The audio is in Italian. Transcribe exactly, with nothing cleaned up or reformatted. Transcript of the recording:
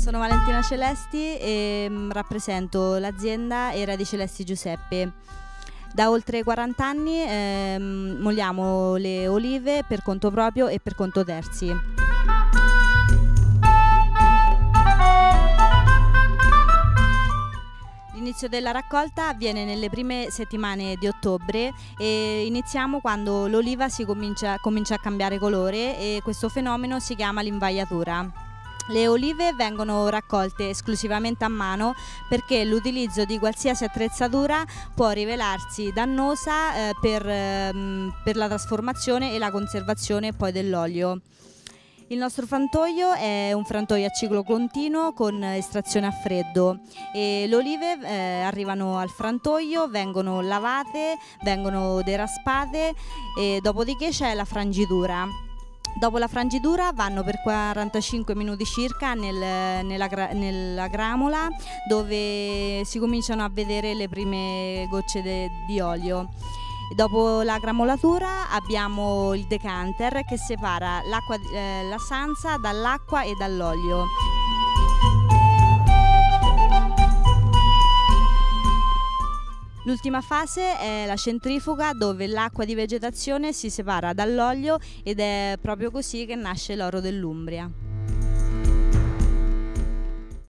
Sono Valentina Celesti e mh, rappresento l'azienda Era di Celesti Giuseppe. Da oltre quaranta anni ehm, molliamo le olive per conto proprio e per conto terzi. L'inizio della raccolta avviene nelle prime settimane di ottobre e iniziamo quando l'oliva si comincia, comincia a cambiare colore, e questo fenomeno si chiama l'invaiatura. Le olive vengono raccolte esclusivamente a mano perché l'utilizzo di qualsiasi attrezzatura può rivelarsi dannosa eh, per, ehm, per la trasformazione e la conservazione poi dell'olio. Il nostro frantoio è un frantoio a ciclo continuo con estrazione a freddo, e le olive eh, arrivano al frantoio, vengono lavate, vengono deraspate e dopodiché c'è la frangitura. Dopo la frangitura vanno per quarantacinque minuti circa nel, nella, nella gramola, dove si cominciano a vedere le prime gocce de, di olio. Dopo la gramolatura abbiamo il decanter che separa l'acqua, eh, la sanza dall'acqua e dall'olio. L'ultima fase è la centrifuga, dove l'acqua di vegetazione si separa dall'olio, ed è proprio così che nasce l'oro dell'Umbria.